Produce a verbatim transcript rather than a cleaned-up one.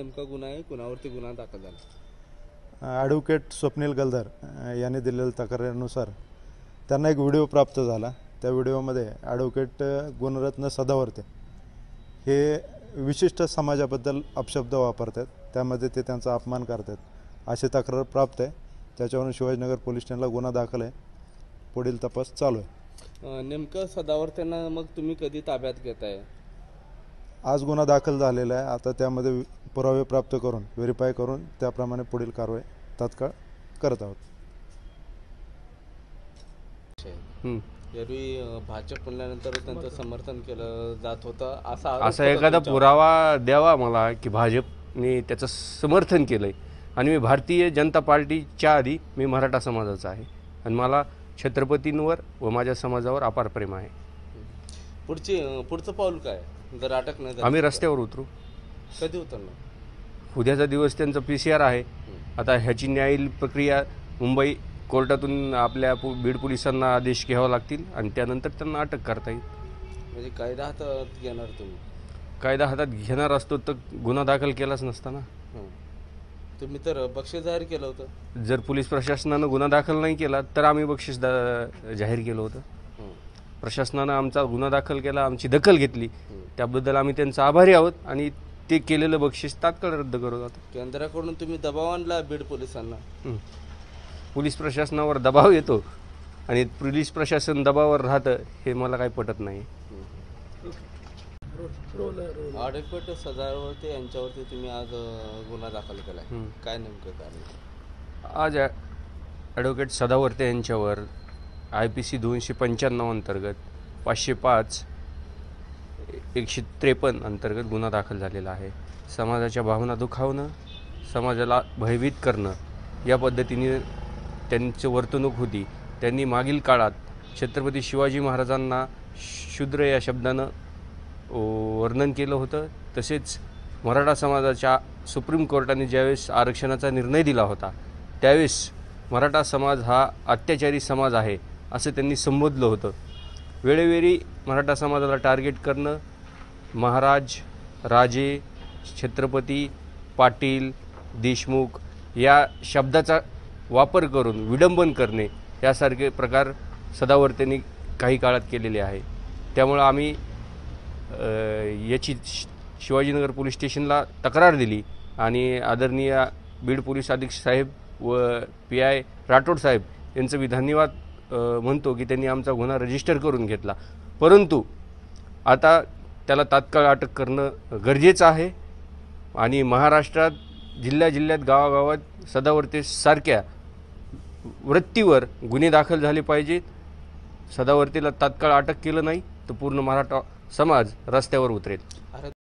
नेमका गुन्हा आहे, कुणावरती गुन्हा दाखल झाला? ॲडव्होकेट स्वप्नील गलदार यांनी दिलेल्या तक्रारीनुसार त्यांना एक व्हिडिओ प्राप्त झाला। त्या व्हिडिओमध्ये ॲडव्होकेट गुणरत्न सदावर्ते हे विशिष्ट समाजाबद्दल अपशब्द वापरतात, त्यामध्ये ते त्यांचा अपमान करतात अशी तक्रार प्राप्त आहे। त्याच्यावरून शिवाजीनगर पोलीस स्टेशनला गुन्हा दाखल आहे, पुढील तपास चालू आहे। नेमकं सदावर्तेंना मग तुम्ही कधी ताब्यात घेताय? आज गुन्हा दाखल झालेला आहे, आता त्यामध्ये पुरावे प्राप्त करून व्हेरीफाय करून त्याप्रमाणे पुढील कारवाई तात्काळ करत आहोत। यावेळी भाजप म्हणल्यानंतर त्यांचं समर्थन केलं जात होतं, असा असा एखादा पुरावा द्यावा मला की भाजपने त्याचं समर्थन केलंय। आणि मी भारतीय जनता पार्टीच्या आधी मी मराठा समाजाचा आहे आणि मला छत्रपतींवर व माझ्या समाजावर अपार प्रेम आहे। पुढची पुढचं पाऊल काय जर अटक नाही झाली? आम्ही रस्त्यावर उतरू। कधी उतरणार? उद्याचा दिवस त्यांचं पी सी आर आहे। आता ह्याची न्यायिक प्रक्रिया मुंबई कोर्टातून आपल्या बीड पोलिसांना आदेश घ्यावा लागतील आणि त्यानंतर त्यांना अटक करता येईल। म्हणजे कायदा हातात घेणार तुम्ही? कायदा हातात घेणार असतो तर गुन्हा दाखल केलाच नसता ना। तुम्ही तर बक्षीस जाहीर केलं होतं। जर पोलीस प्रशासनानं गुन्हा दाखल नाही केला तर आम्ही बक्षीस जाहीर केलं होतं। प्रशासनानं आमचा गुन्हा दाखल केला, आमची दखल घेतली, त्याबद्दल आम्ही त्यांचे आभारी आहोत आणि ते केलेलं बक्षीस तात्काळ रद्द करत आहोत। केंद्राकडून तुम्ही दबाव आणला बीड पोलिसांना? पोलीस प्रशासनावर दबाव येतो आणि पोलीस प्रशासन दबावावर राहतं हे मला काही पटत नाही। ॲडव्होकेट सदावर्ते यांच्यावरती तुम्ही आज गुन्हा दाखल केलाय, काय नेमकं कारण? आज ॲडव्होकेट सदावर्ते यांच्यावर आय पी सी दोनशे पंच्याण्णव अंतर्गत पाचशे पाच एकशे त्रेपन्न अंतर्गत गुन्हा दाखल झालेला आहे। समाजाच्या भावना दुखावणं, समाजाला भयभीत करणं या पद्धतीने त्यांची वर्तणूक होती। त्यांनी मागील काळात छत्रपती शिवाजी महाराजांना शूद्र या शब्दानं वर्णन केलं होतं। तसेच मराठा समाजाच्या सुप्रीम कोर्टाने ज्यावेळेस आरक्षणाचा निर्णय दिला होता त्यावेळेस मराठा समाज हा अत्याचारी समाज आहे असं त्यांनी संबोधलं होतं। वेळोवेळी मराठा समाजाला टार्गेट करणं, महाराज, राजे, छत्रपती, पाटील, देशमुख या शब्दाचा वापर करून विडंबन करणे यासारखे प्रकार सदावर्तेंनी काही काळात केलेले आहे। त्यामुळं आम्ही याची शिवाजीनगर पोलीस स्टेशनला तक्रार दिली आणि आदरणीय बीड पोलीस अधीक्षक साहेब व पी आय राठोड साहेब यांचं धन्यवाद म्हणतो की त्यांनी आमचा गुन्हा रजिस्टर करून घेतला, परंतु आता त्याला तात्काळ अटक करणं गरजेचं आहे। आणि महाराष्ट्रात जिल्ह्या जिल्ह्यात गावागावात सदावर्ते सारख्या वृत्तीवर गुन्हे दाखल झाले पाहिजेत। सदावर्तेला तात्काळ अटक केलं नाही तर पूर्ण मराठा समाज रस्त्यावर उतरेल।